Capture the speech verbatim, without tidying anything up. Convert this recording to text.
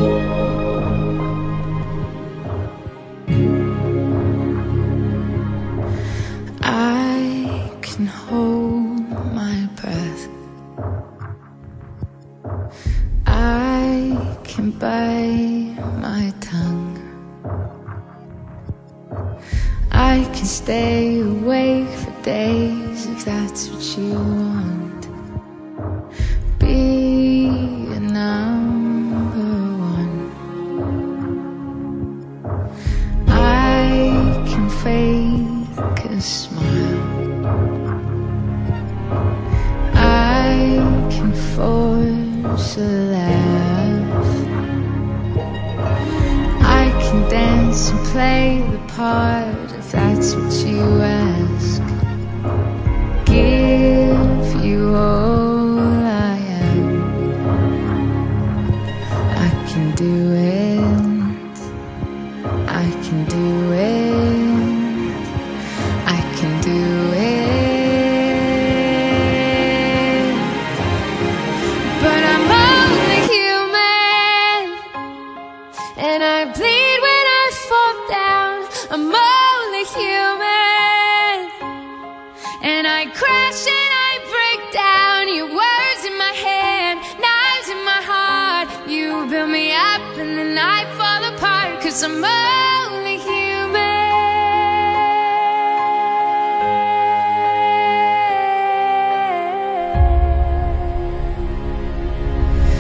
I can hold my breath, I can bite my tongue, I can stay awake for days if that's what you want. Be a number one. I can fake a smile, I can force a laugh, I can dance and play the part if that's what you ask. Give you all I am. I can do it, I can do it, I can do it. But I'm only human, and I bleed when I fall down. I'm only human, and I crash and I break down. Your words in my head, knives in my heart. You build me up and then I fall apart, 'cause I'm